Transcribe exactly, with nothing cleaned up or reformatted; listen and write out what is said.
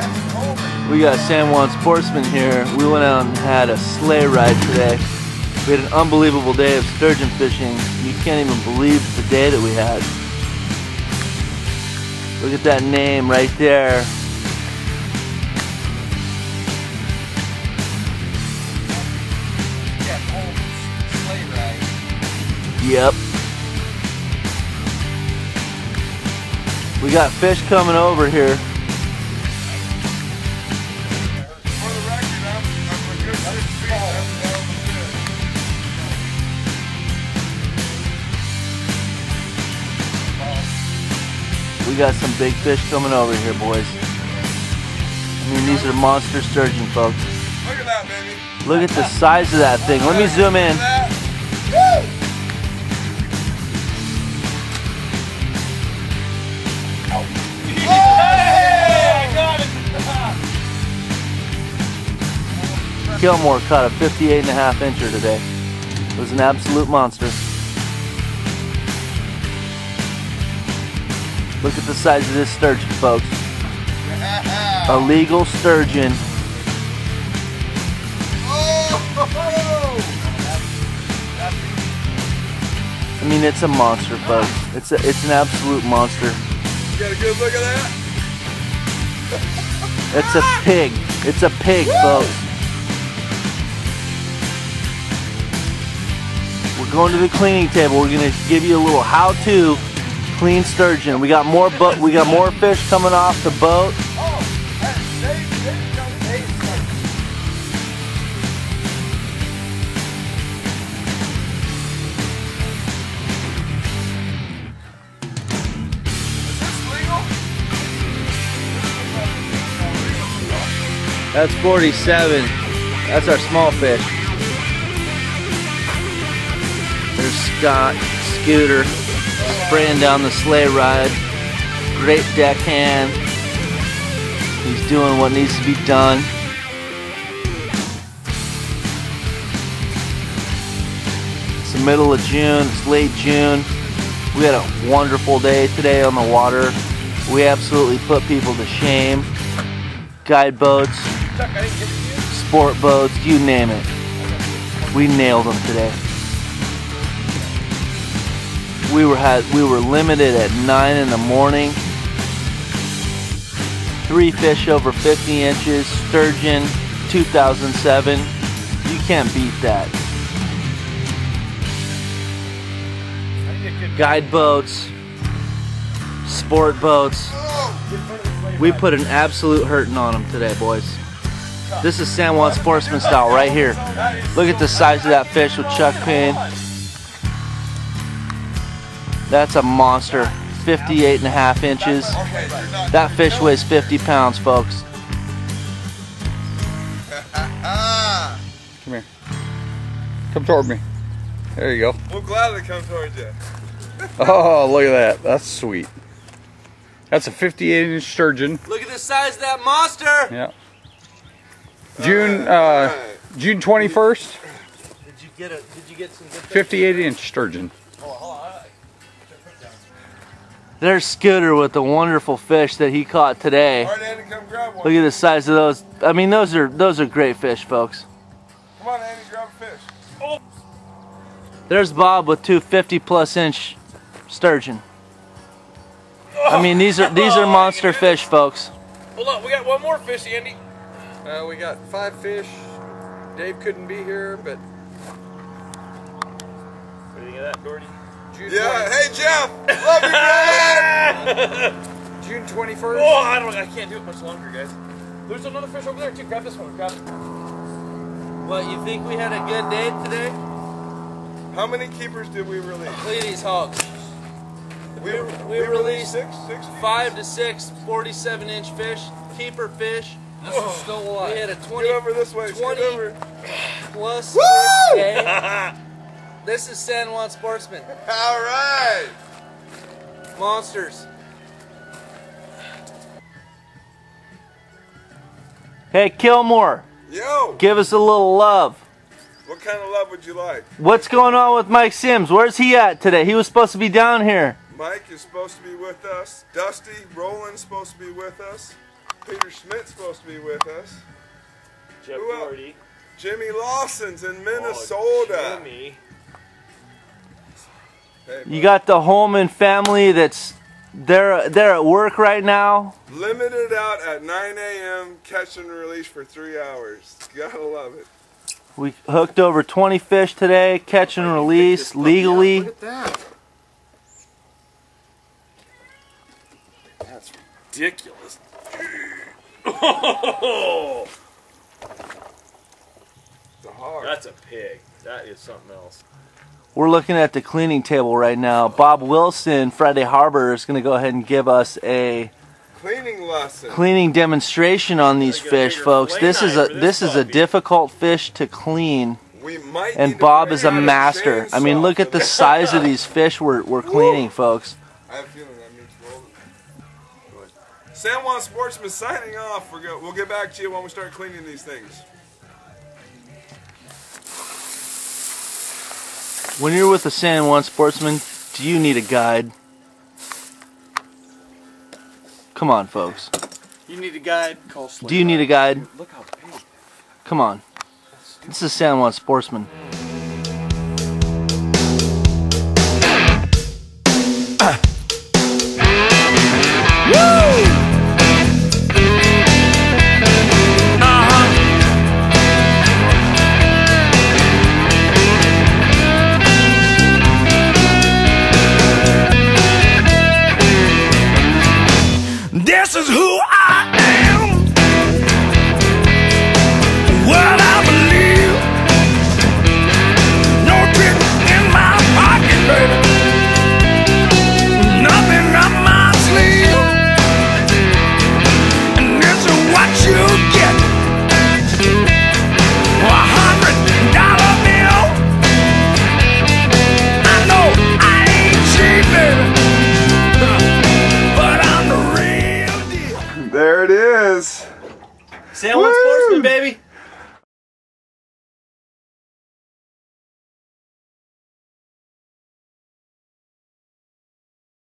We got San Juan Sportsman here. We went out and had a sleigh ride today. We had an unbelievable day of sturgeon fishing. You can't even believe the day that we had. Look at that name right there. Yep. We got fish coming over here. We got some big fish coming over here, boys. I mean, these are monster sturgeon, folks. Look at that, baby. Look at the size of that thing. Let me zoom in. Gilmore caught a fifty-eight and a half incher today. It was an absolute monster. Look at the size of this sturgeon, folks. A legal sturgeon. I mean, it's a monster, folks. It's a, it's an absolute monster. You got a good look at that? It's a pig. It's a pig, folks. We're going to the cleaning table. We're going to give you a little how-to clean sturgeon. We got more boat. We got more fish coming off the boat. That's forty-seven. That's our small fish. There's Scott, Scooter, spraying down the sleigh ride. Great deckhand. He's doing what needs to be done. It's the middle of June. It's late June. We had a wonderful day today on the water. We absolutely put people to shame. Guide boats, sport boats, you name it. We nailed them today. We were had we were limited at nine in the morning. Three fish over fifty inches, sturgeon, two thousand seven. You can't beat that. Guide boats, sport boats. We put an absolute hurting on them today, boys. This is San Juan Sportsman style right here. Look at the size of that fish with chuck pin. That's a monster, fifty-eight and a half inches. That fish weighs fifty pounds, folks. Come here. Come toward me. There you go. We'll gladly come towards you. Oh, look at that. That's sweet. That's a fifty-eight inch sturgeon. Look at the size of that monster. Yeah. June uh, June twenty-first. Did you get a? Did you get some good fish? fifty-eight inch sturgeon. There's Scooter with the wonderful fish that he caught today. All right, Andy, come grab one. Look at the size of those. I mean, those are those are great fish, folks. Come on, Andy, grab a fish. Oh. There's Bob with two fifty plus inch sturgeon. I mean, these are these are monster fish, folks. Hold on, we got one more fish, Andy. Uh, we got five fish. Dave couldn't be here, but. What do you think of that, Gordy? June Yeah, twentieth. hey Jeff, love you, brother. June twenty-first. Oh, I don't. I can't do it much longer, guys. There's another fish over there too. Grab this one. Grab it. What, you think we had a good day today? How many keepers did we release? Look at these hogs. We, we we released six, six Five to six forty-seven inch fish, keeper fish. This one's still alive. We had a twenty Get over this way. twenty Scoot over. plus Woo! fish day. This is San Juan Sportsman. All right. Monsters. Hey, Kilmore, Yo. give us a little love. What kind of love would you like? What's going on with Mike Sims? Where's he at today? He was supposed to be down here. Mike is supposed to be with us. Dusty, Roland's supposed to be with us. Peter Schmidt's supposed to be with us. Jeff Who else? Doherty. Jimmy Lawson's in Minnesota. Oh, Jimmy. Hey, You got the Holman family that's they're they're at work right now. limited out at nine A M catch and release for three hours. Gotta love it. We hooked over twenty fish today, catch and release legally. Look at that. That's ridiculous. Oh, The hog. that's a pig. That is something else. We're looking at the cleaning table right now. Bob Wilson, Friday Harbor, is going to go ahead and give us a Cleaning lesson. cleaning demonstration on these Gotta get a fish, bigger folks. fillet This is a knife for this this is a puppy. difficult fish to clean, We might and need to Bob bring is a out master. I mean, chainsaw look at for the that. size of these fish we're we're cleaning, folks. I have a feeling that means roll. San Juan Sportsman signing off. We're go we'll get back to you when we start cleaning these things. When you're with a San Juan Sportsman, do you need a guide? Come on, folks. You need a guide? Call Slick. Do you need a guide? Look how big. Come on. This is San Juan Sportsman. This is who I am. What I believe. No trick in my pocket, baby. Nothing up my sleeve. And this is what you get. A hundred dollar bill. I know I ain't cheap, baby. But I'm the real deal. There it is. San Juan Woo! Sportsman, baby.